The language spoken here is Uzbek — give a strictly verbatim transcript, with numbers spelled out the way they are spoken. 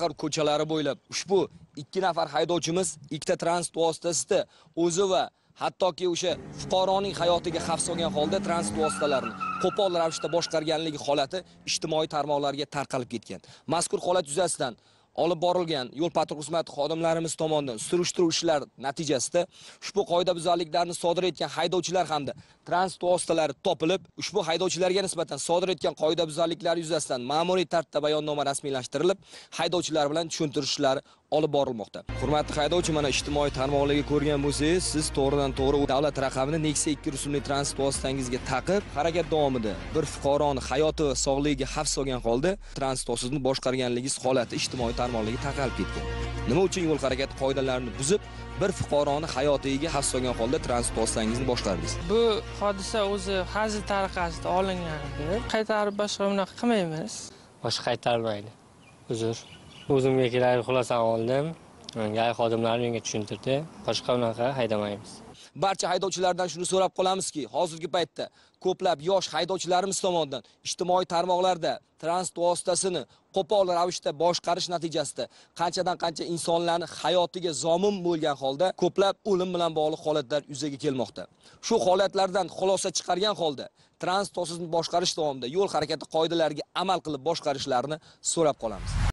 shahar ko'chalari bo'ylab ushbu ikki nafar haydovchimiz ikkita transport vositasida o'zi va hattoki o'sha fuqaroning hayotiga xavf solgan holda transport vositalarini qo'pol ravishda boshqarganligi holati ijtimoiy tarmoqlarga tarqalib ketgan. Mazkur holat yuzasidan olib borilgan yo'l patrul xizmati xodimlarimiz tomonidan surishtiruv ishlari natijasida ushbu qoidabuzarliklarni sodir etgan haydovchilar hamda transport vositalari topilib, ushbu haydovchilarga nisbatan sodir etgan qoidabuzarliklar yuzasidan ma'muriy tartibda bayonnoma rasmiylashtirilib, haydovchilar bilan tushuntirish ishlari olib borilmoqda. Hurmatli haydovchi, mana ijtimoiy tarmoqlarga ko'rgan bo'lsangiz, siz to'g'ridan to'g'ri davlat raqamini Nexia ikki rusumli transport vositangizga taqib, harakat davomida bir fuqaroni hayoti va sog'ligiga xavf solgan holda transport vositasini boshqarganligingiz holati ijtimoiy tarmoqlarga tarqalib ketgan. Nima uchun yo'l harakati qoidalarini buzib, bir fuqaroni hayotiga xavf solgan holda transport vositangizni boshqardingiz? Bu hodisa o'zi hazil tariqasida olingan edi. Qaytarib boshqa bunaqa qilmaymiz. Boshqa qaytarmaydi. Uzr. O'zimga kerakli xulosani oldim. Menga xodimlar menga tushuntirdi. Boshqa unaqa haydamaymiz. Barcha haydovchilardan shuni so'rab qolamizki, hozirgi paytda ko'plab yosh haydovchilarimiz tomonidan ijtimoiy tarmoqlarda transport vositasini qo'pol ravishda boshqarish natijasida qanchadan qancha insonlarning hayotiga zomin bo'lgan holda ko'plab o'lim bilan bog'liq holatlar yuzaga kelmoqda. Shu holatlardan xulosa chiqargan holda transport vositasini boshqarish davomida yo'l harakati qoidalariga amal qilib boshqarishlarini so'rab qolamiz.